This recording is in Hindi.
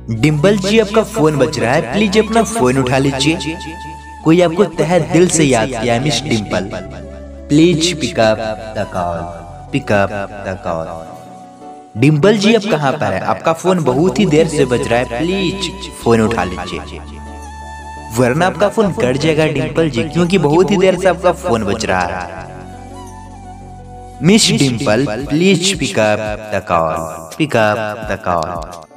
डिम्पल जी, आपका फोन बज रहा है, प्लीज अपना फोन उठा लीजिए। कोई आपको तहे दिल से याद किया miss Dimple, please pick up the call, pick up the call. Dimple ji, आप कहाँ पर है? आपका फोन बहुत ही देर से बज रहा है, प्लीज फोन उठा लीजिए, वरना आपका फोन कट जाएगा डिम्पल जी, क्योंकि बहुत ही देर से आपका फोन बज रहा है। Miss Dimple, please pick up the call, pick up the call.